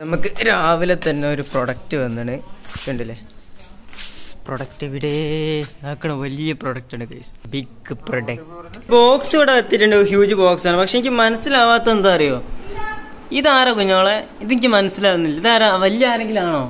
നമുക്ക് രാവിലെ തന്നെ ഒരു പ്രൊഡക്റ്റ് വന്നാണ് കണ്ടില്ലേ. പ്രൊഡക്റ്റ് ഇവിടെ ആക്കണ വലിയ പ്രൊഡക്റ്റ് ആണ് ഗൈസ്, ബിഗ് പ്രൊഡക്റ്റ്. ബോക്സ് ഇവിടെ എത്തിയിട്ടുണ്ട്, ഹ്യൂജ് ബോക്സ് ആണ്. പക്ഷെ എനിക്ക് മനസ്സിലാവാത്ത എന്താ അറിയോ, ഇതാരാ കുഞ്ഞോളെ? ഇതെനിക്ക് മനസ്സിലാവുന്നില്ല. ഇതാരാ? വലിയ ആരെങ്കിലും ആണോ?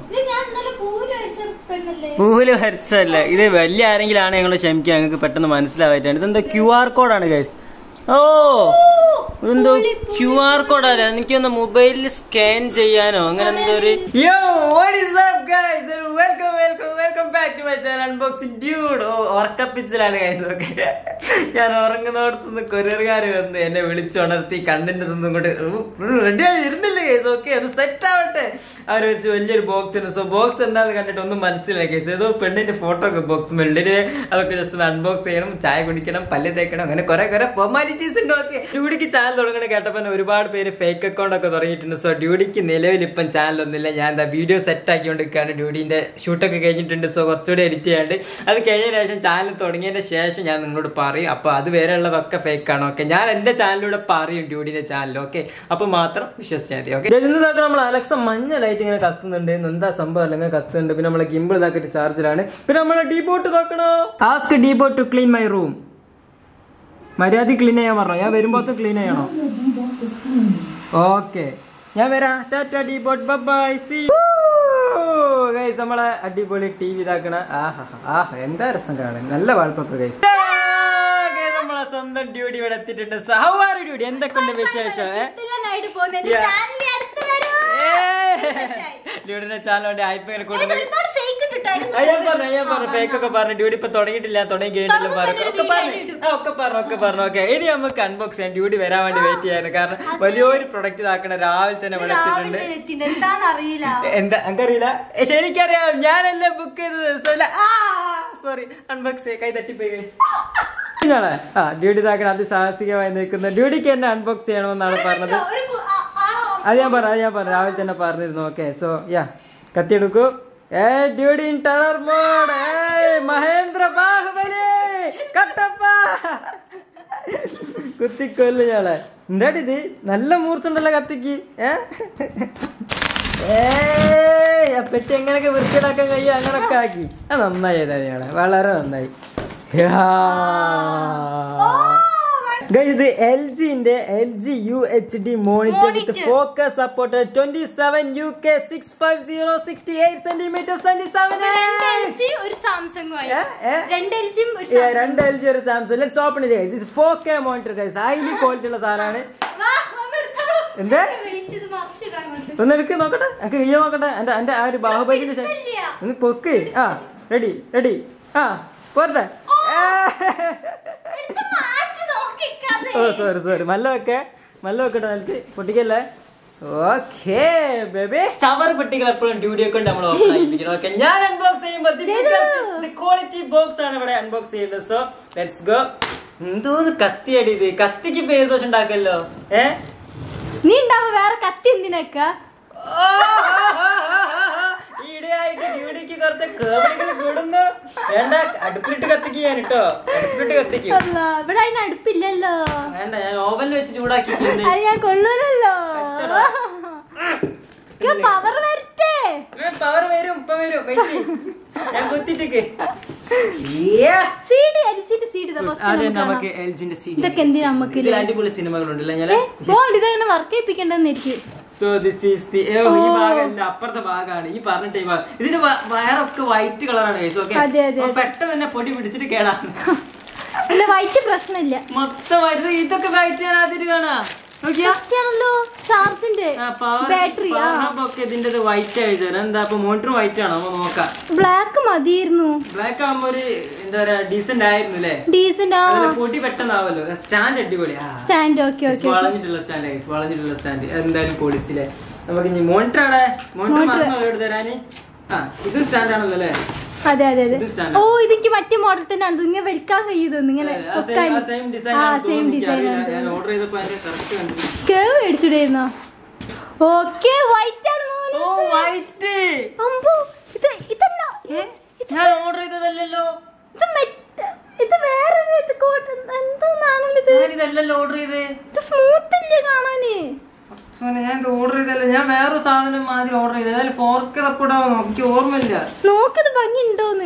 പൂല് വരച്ചല്ല, ഇത് വലിയ ആരെങ്കിലും ആണ്. ഞങ്ങൾ ക്ഷമിക്കുക, ഞങ്ങൾക്ക് പെട്ടെന്ന് മനസ്സിലാവായിട്ടാണ്. ഇതെന്താ QR കോഡാണ് ഗൈസ്. ഓ എന്തോ QR കോഡല്ല, എനിക്കൊന്ന് മൊബൈലിൽ സ്കാൻ ചെയ്യാനോ അങ്ങനെ എന്തോ ഒരു. Yo what is up guys, welcome welcome welcome back to my channel unboxing dude. ഉറക്കപ്പിച്ചിലാണ് ഗൈസ്. ഓക്കെ, ഞാൻ ഉറങ്ങുന്നിടത്തുനിന്ന് കൊറിയർകാർ വന്ന് എന്നെ വിളിച്ചുണർത്തി കണ്ടന്റ് ഒന്നും കൊണ്ട് റെഡി ആയി ഇരുന്നില്ല ഗൈസ്. ഓക്കെ, അത് സെറ്റ് ആവട്ടെ. അവർ വെച്ച് വലിയൊരു ബോക്സ് ഉണ്ട്. സോ ബോക്സ് എന്താണെന്ന് കണ്ടിട്ട് ഒന്നും മനസ്സിലായി ഗൈസ്. ഏതോ പെണ്ണിന്റെ ഫോട്ടോ ഒക്കെ ബോക്സ് മെല്ലിന്, അതൊക്കെ ജസ്റ്റ് ഒന്ന് അൺബോക്സ് ചെയ്യണം, ചായ കുടിക്കണം, പല്ല് തേക്കണം, അങ്ങനെ കുറെ ഫോർമാലിറ്റീസ് ഉണ്ട്. ഓക്കെ, ഡ്യൂഡിക്ക് ചാനൽ തുടങ്ങണ കേട്ടപ്പോ ഒരുപാട് പേര് ഫേക്ക് അക്കൗണ്ട് ഒക്കെ തുടങ്ങിയിട്ടുണ്ട്. സോ ഡ്യൂഡിക്ക് നിലവിൽ ഇപ്പം ചാനലൊന്നുമില്ല. ഞാൻ എന്താ വീഡിയോ സെറ്റ് ആക്കിക്കൊണ്ടിരിക്കുകയാണ്. ഡ്യൂഡിന്റെ ഷൂട്ടൊക്കെ കഴിഞ്ഞിട്ടുണ്ട്. സോ കുറച്ചുകൂടി എഡിറ്റ് ചെയ്യാണ്ട് അത് കഴിഞ്ഞതിന് ശേഷം ചാനൽ തുടങ്ങിയതിന്റെ ശേഷം ഞാൻ നിങ്ങളോട് പറയും. അപ്പൊ അത് വരെ ഉള്ളതൊക്കെ ഫേക്ക് ആണ്. ഓക്കെ, ഞാൻ എന്റെ ചാനലിലൂടെ പറയും ഡ്യൂഡിന്റെ ചാനൽ. ഓക്കെ, അപ്പൊ മാത്രം വിശ്വസിച്ചാൽ മതി. ഓക്കെ, ഇന്നതൊക്കെ നമ്മൾ അലക്സ മഞ്ഞ ലൈറ്റ് ഇങ്ങനെ കത്തുന്നുണ്ട്. എന്താ സംഭവം അല്ലെങ്കിൽ കത്തുന്നുണ്ട്. പിന്നെ നമ്മളെ ഗിംബിൾ ഇതാക്കിയിട്ട് ചാർജിലാണ്. പിന്നെ നമ്മളെ ഡീബോട്ട് നോക്കണോ. Ask Deebot to clean my room. മര്യാദ ക്ലീൻ ചെയ്യാൻ പറഞ്ഞോ? ഞാൻ വരുമ്പോഴത്തെ ക്ലീൻ ചെയ്യണോ? ഓക്കെ, ഞാൻ വരാം. Tata Deebot, bye bye, see you guys. നമ്മളെ അടിപൊളി TV ഇതാക്കണ. ആഹാ എന്താ രസം കാണാൻ, നല്ല വാൾപേപ്പർ ഗൈസ്. നമ്മളെ സ്വന്തം ഡ്യൂട്ടി ഇവിടെ എത്തിയിട്ടുണ്ട്. How are you duty? എന്തൊക്കെയുണ്ട് വിശേഷം? ഡ്യൂഡിന്റെ ചാനലിന്റെ ഹൈപ്പ് ഇങ്ങനെ കൊടുക്കുന്നത്. ഫേക്ക് ഒക്കെ പറഞ്ഞു. ഡ്യൂഡി ഇപ്പൊ തുടങ്ങിയിട്ടില്ല, തുടങ്ങി കഴിഞ്ഞിട്ടില്ല ഒക്കെ പറഞ്ഞു. ഓക്കെ, ഇനി നമുക്ക് അൺബോക്സ് ചെയ്യാൻ ഡ്യൂഡി വരാൻ വേണ്ടി വെയിറ്റ് ചെയ്യാൻ. കാരണം വലിയൊരു പ്രൊഡക്റ്റ് ഇതാക്കണ രാവിലെ തന്നെ ഇവിടെ എത്തിയിട്ടുണ്ട്. എന്താ എനിക്കറിയില്ല, ശരിക്കറിയാം, ഞാനല്ലേ ബുക്ക് ചെയ്തത്. സോറി, അൺബോക്സ് കൈ തട്ടിപ്പോയി. ഡ്യൂട്ടി ഇതാക്കണ അതിസാഹസികമായി നിൽക്കുന്ന ഡ്യൂഡിക്ക് എന്നെ അൺബോക്സ് ചെയ്യണമെന്നാണ് പറഞ്ഞത്. അത് ഞാൻ പറഞ്ഞു രാവിലെ തന്നെ പറഞ്ഞിരുന്നു. ഓക്കെ, സോ യാ, കത്തിയെടുക്കൂ. Dudey in terror mode. Mahendra Baahubali Kattappa കുത്തിക്കൊല്ലു ഞാളെ. എന്താടിത്, നല്ല മൂർത്തുണ്ടല്ലോ കത്തിക്ക്. പെട്ടി എങ്ങനെയൊക്കെ വൃത്തിയിലാക്കാൻ കഴിയും അങ്ങനൊക്കെ ആക്കി. നന്നായി ഏതായാലും ഞാളെ, വളരെ നന്നായി. ഇത് LGന്റെ LG UHD monitor with focus supported 27 UK 650 68 cm 27 ഒരു സാംസങ് രണ്ട് LG ഒരു Samsung. Let's open it guys. It's 4K monitor guys, highly quality ഉള്ള സാധനമാണ്. എന്താ ഒന്ന് എടുക്ക് നോക്കട്ടെ, എനിക്ക് കയ്യോ നോക്കട്ടെ. എന്റെ ആ ഒരു ബാഹുബലിന്റെ പൊക്ക്. റെഡി പോരട്ടെ. ഓ സോറി, മല്ല വെക്കട്ടെ, നിലത്ത് പൊട്ടിക്കല്ലേ. ഓക്കെ ബേബി, ചവർ പെട്ടികൾ എപ്പോഴും ഡ്യൂഡിയെ കൊണ്ട് നമ്മൾ ഓപ്പൺ ആയിരിക്കണം. ഓക്കെ, ഞാൻ അൺബോക്സ് ചെയ്യുമ്പോൾ ക്വാളിറ്റി ബോക്സ് ആണ് ഇവിടെ അൺബോക്സ് ചെയ്യുന്നത്. So let's go. എന്തോന്ന് കത്തിയടി ഇത്, കത്തിക്ക് പേര് ദോഷം ഉണ്ടാക്കല്ലോ. നീ ഉണ്ടാവുക വേറെ കത്തി എന്തിനൊക്കെ. ഈടെയായിട്ട് ഡ്യൂഡിക്ക് കുറച്ച് കേബിളുകൾ കൂടുന്നു. വേണ്ട, അടുപ്പിലിട്ട് കത്തിക്കാൻ കേട്ടോ, അടുപ്പിലിട്ട് കത്തിക്കും. ഇവിടെ അതിന് അടുപ്പില്ലല്ലോ. വേണ്ട, ഞാൻ ഓവനിൽ വെച്ച് ചൂടാക്കി ഞാൻ കൊള്ളൂലല്ലോ. പവർ വരട്ടെ. പവർ വരും, ഇപ്പൊ വരും. ഞാൻ കുത്തിട്ടേക്ക്. നമുക്ക് LGന്റെ CD. ഇതൊക്കെ എന്തിനാ നമുക്ക്? അടിപൊളി സിനിമകളുണ്ടല്ലോ. ഇതെങ്ങനെ വർക്ക് ചെയ്യിപ്പിക്കണ്ടെന്നിരിക്കും. സോ ദിസ് ഈസ് ദി ഈ ഭാഗം അപ്പുറത്തെ ഭാഗമാണ് ഈ പറഞ്ഞ ടൈം. ഇതിന്റെ വയറൊക്കെ വൈറ്റ് കളറാണ്. പെട്ടെന്ന് തന്നെ പൊടി പിടിച്ചിട്ട് കേടാണ്. വൈറ്റ് പ്രശ്നമില്ല, മൊത്തം ഇതൊക്കെ വൈറ്റ് ഞാൻ ആദ്യമായിട്ട് കാണാ. ഇതിന്റെ വൈറ്റ് ആയിട്ട് എന്താ മോണിറ്റർ വൈറ്റ് ആണോ? നോക്കാം. ബ്ലാക്ക് മതിയായിരുന്നു. ബ്ലാക്ക് ആകുമ്പോ ഒരു എന്താ പറയാ ഡീസന്റ് ആയിരുന്നു അല്ലേ? പൊടി പെട്ടെന്നാവല്ലോ. സ്റ്റാൻഡ് അടിപൊളിയാ. വളഞ്ഞിട്ടുള്ള സ്റ്റാൻഡ് എന്തായാലും പൊളിച്ചില്ലേ. നമുക്ക് ഇനി മോണിറ്റർ ആണ്. മോണിറ്റർ മറന്നു തരാന്. ഇത് സ്റ്റാൻഡ് ആണല്ലോ അല്ലേ? അതെ. ഓ, ഇതെനിക്ക് മറ്റേ മോഡൽ തന്നെ ആണ്. ഇങ്ങനെ വലിക്കാൻ കഴിയുന്നു. ഇങ്ങനെ മേടിച്ചിടായിരുന്നോ? ഓക്കെ, വൈറ്റ് ആണ്. ഞാൻ ഓർഡർ ചെയ്തതല്ലോ. ഇത് വേറെ ഇതല്ലല്ലോ ഓർഡർ ചെയ്തേ. സ്മൂത്ത് ഇല്ല കാണാന്. ഞാൻ ഓർഡർ ചെയ്തല്ലോ. ഞാൻ വേറൊരു സാധനം മാതിരി ഓർഡർ ചെയ്ത്. ഏതായാലും 4K സപ്പോർട്ട് ആവുന്നു, എനിക്ക് ഓർമ്മയില്ല. നോക്കത് ഭംഗി ഉണ്ടോന്ന്.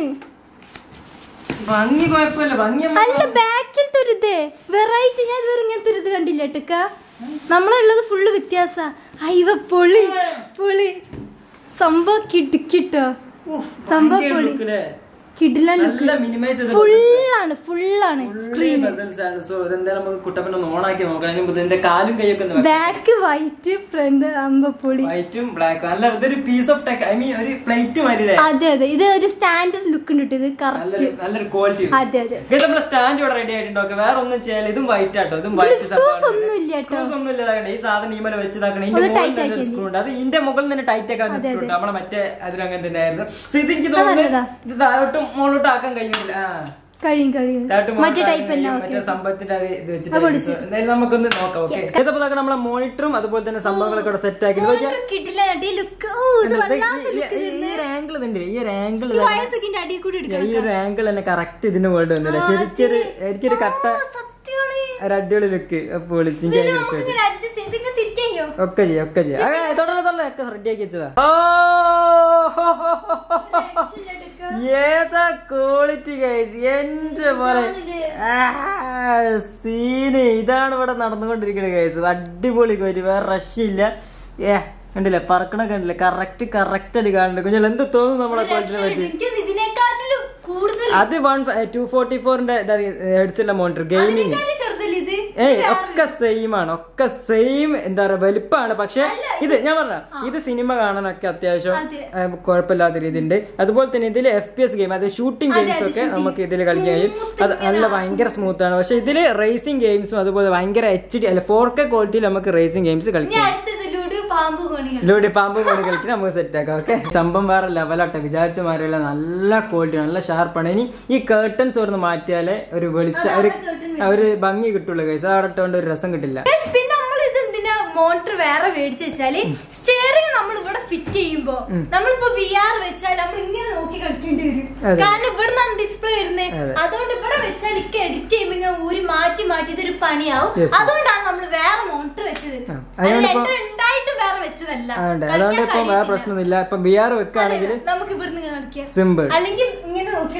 ഭംഗി കുഴപ്പമില്ല, ഭംഗി അല്ല ബാക്കിലത്തെ ഒരു ഇതേ വെറൈറ്റി. ഞാൻ ഇതുവരെ ഇങ്ങനത്തെ ഒരു ഇത് കണ്ടില്ല ട്ടക്ക. നമ്മളുള്ളത് ഫുള്ള് വ്യത്യാസ. അയ്യോ പൊളി പൊളി സംഭവം കിട്ടിക്കിട്ടോ. സംഭവം പൊളി കിടിലൻ ലുക്ക്. ഫുള്ളാണ് ഫുള്ളാണ് സ്ക്രീൻ. കാലും കൈയൊക്കെ ബാക്ക് വൈറ്റ് ഫ്രണ്ട് അമ്പപ്പൊളി വൈറ്റും ബ്ലാക്ക്. നല്ല ഇതൊരു piece of tech, I mean ഒരു പ്ലേറ്റ് മാതിരി. അതെ അതെ, ഇത് ഒരു സ്റ്റാൻഡേർഡ് ലുക്ക് ഉണ്ട്. ഇത് കറക്റ്റ് നല്ലൊരു ക്വാളിറ്റി. അതെ അതെ, നമ്മുടെ സ്റ്റാൻഡ് ഇവിടെ റെഡി ആയിട്ടുണ്ടോ? വേറെ ഒന്നും ചെയ്യാൻ. ഇതും വൈറ്റ് ആട്ടോ, ഇതും വൈറ്റ് ഒന്നുമില്ല. ഈ സാധനം ഈ മേലെ വെച്ചതാക്കണം. ഇതിന്റെ സ്ക്രൂ ഉണ്ട്, അത് ഇതിന്റെ മുകളിൽ തന്നെ ടൈറ്റ് ആക്കാൻ സ്ക്രൂ ഉണ്ട്. നമ്മളെ മറ്റേ അതിലങ്ങനെ തന്നെ ആയിരുന്നു. സോ ഇത് എനിക്ക് തോന്നുന്നു ഇത് താഴോട്ടും മുകളിലോട്ട് ആക്കാൻ കഴിയില്ല. മറ്റേ സംഭവത്തിന്റെ ഇത് വെച്ചിട്ട് എന്തായാലും നമുക്കൊന്ന് നോക്കാം. ഓക്കെ, ഇതപ്പോ നമ്മളെ മോണിറ്ററും അതുപോലെ തന്നെ സംഭവങ്ങളൊക്കെ സെറ്റ് ആക്കി. ഈ ഒരു ആംഗിൾ തന്നെ, ഈ ഒരു ആംഗിൾ തന്നെ കറക്റ്റ് ഇതിന് വേണ്ടി വന്നില്ല. എനിക്കൊരു കട്ട ഒരു അടിപൊളി ലുക്ക്. പൊളിച്ചിന്റെ ഒക്കെ ചെയ്യാം ഒക്കെ റെഡിയാക്കി വെച്ചതാ. ഏതാ ക്വാളിറ്റി ഗൈസ്, എന്റെ പോലെ സീന്. ഇതാണ് ഇവിടെ നടന്നുകൊണ്ടിരിക്കുന്നത് ഗൈസ്. അടിപൊളി ഒരു വേറെ രക്ഷയില്ല. കണ്ടില്ലേ പറക്കണ കണ്ടില്ലേ, കറക്റ്റ് അല്ലേ കാണുന്നുണ്ട്. കുഞ്ഞാൽ എന്ത് തോന്നുന്നു നമ്മളെ ക്വാളിറ്റിനെ പറ്റി? അത് 244ന്റെ ഹെഡ്സുള്ള മോണിറ്റർ ഗെയിമിങ്. ഒക്കെ സെയിം ആണ്, ഒക്കെ സെയിം എന്താ പറയാ വലിപ്പാണ്. പക്ഷെ ഇത് ഞാൻ പറഞ്ഞ ഇത് സിനിമ കാണാനൊക്കെ അത്യാവശ്യം കുഴപ്പമില്ലാത്ത രീതി ഉണ്ട്. അതുപോലെ തന്നെ ഇതില് FPS ഗെയിം, അത് ഷൂട്ടിംഗ് ഗെയിംസ് ഒക്കെ നമുക്ക് ഇതിൽ കളിക്കാൻ കഴിയും. അത് നല്ല ഭയങ്കര സ്മൂത്ത് ആണ്. പക്ഷെ ഇതില് റേസിംഗ് ഗെയിംസും അതുപോലെ ഭയങ്കര HD അല്ല 4K ക്വാളിറ്റിയിൽ നമുക്ക് റേസിംഗ് ഗെയിംസ് കളിക്കാം. ലൂടി പാമ്പ് കോണി കളിക്കാൻ നമുക്ക് സെറ്റ് ആക്കാം. ഓക്കെ, സംഭവം വേറെ ലെവലാട്ടെ. വിചാരിച്ച മാതിരിയല്ല, നല്ല ക്വാളിറ്റി, നല്ല ഷാർപ്പാണ്. ഇനി ഈ കേർട്ടൻസ് ഒന്ന് മാറ്റിയാലേ ഒരു ഒരു ഭംഗി കിട്ടുള്ളൂ ഗൈസ്. അത് അവിടെ ഇട്ടുകൊണ്ട് ഒരു രസം കിട്ടില്ല. പിന്നെ നമ്മൾ ഇത് എന്തിനാ മോണിറ്റർ വേറെ മേടിച്ച് വെച്ചാല് സ്റ്റിയറിംഗ് നമ്മൾ ഇവിടെ ഫിറ്റ് ചെയ്യുമ്പോ നമ്മളിപ്പോ VR വെച്ചാൽ നമ്മൾ ഇങ്ങനെ നോക്കി കളിക്കേണ്ടി വരും. കാരണം ഇവിടെ നിന്നാണ് ഡിസ്പ്ലേ വരുന്നത്. അതുകൊണ്ട് ഇവിടെ വെച്ചാൽ ഇക്ക് എഡിറ്റ് ചെയ്യുമ്പോ ഊരി മാറ്റി ഇതൊരു പണിയാവും. അതുകൊണ്ടാണ് നമ്മൾ വേറെ മോണിറ്റർ വെച്ചത്. ഉണ്ടായിട്ട് വേറെ വെച്ചതല്ല. അതുകൊണ്ട് ഇപ്പൊ വേറെ പ്രശ്നമൊന്നുമില്ല. ഇപ്പൊ VR വെക്കുകയാണെങ്കിൽ നമുക്ക് ഇവിടുന്ന് കളിക്കാം, സിമ്പിൾ. അല്ലെങ്കിൽ ഇങ്ങനെ നോക്കി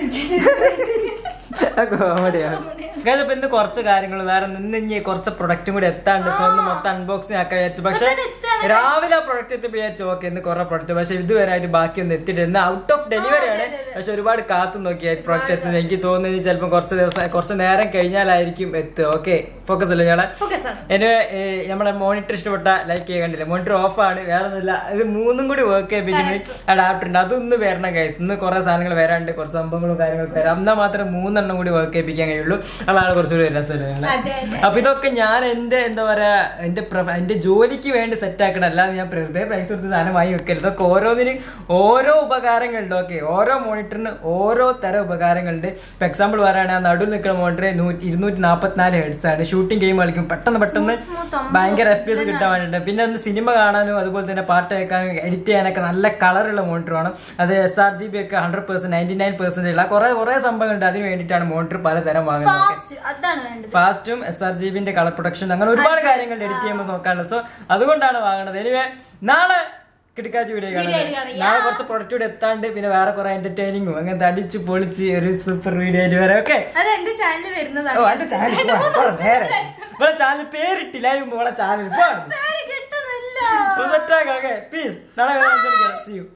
കോമഡിയാണ്. ഇപ്പൊ ഇന്ന് കുറച്ച് കാര്യങ്ങൾ വേറെ നിന്ന് കുറച്ച് പ്രൊഡക്റ്റും കൂടി എത്താണ്ട്. സോ ഒന്ന് മൊത്തം അൺബോക്സിംഗ് ആക്കാൻ വിചാരിച്ചു. പക്ഷെ രാവിലെ ആ പ്രൊഡക്റ്റ് എത്തിയപ്പോ വിചാരിച്ചു ഓക്കെ ഇന്ന് കുറെ പ്രൊഡക്റ്റ്, പക്ഷെ ഇതുവരെ ആയിട്ട് ബാക്കിയൊന്നും എത്തിയിട്ടുണ്ട്. ഔട്ട് ഓഫ് ഡെലിവറി ആണ്. പക്ഷെ ഒരുപാട് കാത്തു നോക്കി പ്രൊഡക്റ്റ് എത്തുന്നത്. എനിക്ക് തോന്നുന്നത് ചിലപ്പോൾ കുറച്ച് നേരം കഴിഞ്ഞാലായിരിക്കും എത്തുക. ഓക്കെ, ഫോക്കസ് അല്ലേ ഞങ്ങളെ. എന്നെ നമ്മളെ മോണിറ്റർ ഇഷ്ടപ്പെട്ട ലൈക്ക് ചെയ്യാൻ കണ്ടില്ല. മോണിറ്റർ ഓഫ് ആണ്, വേറെ ഒന്നുമില്ല. ഇത് മൂന്നും കൂടി വർക്ക് ചെയ്യിപ്പിക്കുന്ന അഡാപ്റ്റർ ഉണ്ട്. അതൊന്ന് വരണം ഗൈസ്. ഇന്ന് കുറെ സാധനങ്ങൾ വരാണ്ട്, കുറച്ച് സംഭവങ്ങളും കാര്യങ്ങളൊക്കെ വരാം. എന്നാൽ മാത്രം 3 എണ്ണം കൂടി വർക്ക് ചെയ്യിപ്പിക്കാൻ കഴിയുള്ളൂ. അതാണ് കുറച്ചുകൂടി രസമല്ലേ. അപ്പൊ ഇതൊക്കെ ഞാൻ എന്റെ എന്താ പറയാ എന്റെ ജോലിക്ക് വേണ്ടി സെറ്റ് ആക്കണം. അല്ലാതെ ഞാൻ വെറുതെ പ്രൈസ് കൊടുത്ത് സാധനം വാങ്ങി വെക്കരുത്. ഇതൊക്കെ ഓരോന്നിനും ഓരോ ഉപകാരങ്ങളുണ്ട്. ഓക്കെ, ഓരോ മോണിറ്ററിന് ഓരോ തരം ഉപകാരങ്ങളുണ്ട്. ഇപ്പൊ എക്സാമ്പിൾ പറയുകയാണെങ്കിൽ നടുവിൽ നിൽക്കുന്ന മോണിറ്റർ 244 ഹെഡ്സ് ആണ്. ഷൂട്ടിംഗ് ഗെയിം കളിക്കും പെട്ടെന്ന് ഭയങ്കര FPS കിട്ടാൻ വേണ്ടിയിട്ട്. പിന്നെ ഒന്ന് സിനിമ കാണാനും അതുപോലെ തന്നെ പാട്ട് കേൾക്കാനും എഡിറ്റ് ചെയ്യാനൊക്കെ നല്ല കളറുള്ള മോണിറ്റർ വേണം. അത് sRGB ഒക്കെ 100%, 99% ഉള്ള കുറെ സംഭവങ്ങളുണ്ട്. അതിന് വേണ്ടിയിട്ടാണ് മോണിറ്റർ പലതരം വാങ്ങുന്നത്. ഫാസ്റ്റും sRGBന്റെ കളർ പ്രൊഡക്ഷൻ, അങ്ങനെ ഒരുപാട് കാര്യങ്ങൾ എഡിറ്റ് ചെയ്യുമ്പോൾ നോക്കാനുള്ളത്. സോ അതുകൊണ്ടാണ് വാങ്ങുന്നത്. എനിവേ നാളെ കിടക്കാച്ച വീഡിയോ കാണാം. നാളെ കുറച്ച് പ്രൊഡക്റ്റ് കൂടെ എത്താണ്ട്, പിന്നെ വേറെ കുറെ എന്റർടൈനിങ്ങും അങ്ങനത്തെ അടിച്ച് പൊളിച്ച് ഒരു സൂപ്പർ വീഡിയോ ആയിട്ട് വരാം. ഓക്കെ, ചാനൽ പേരിട്ടില്ല, ചാനൽ പീസ്. നാളെ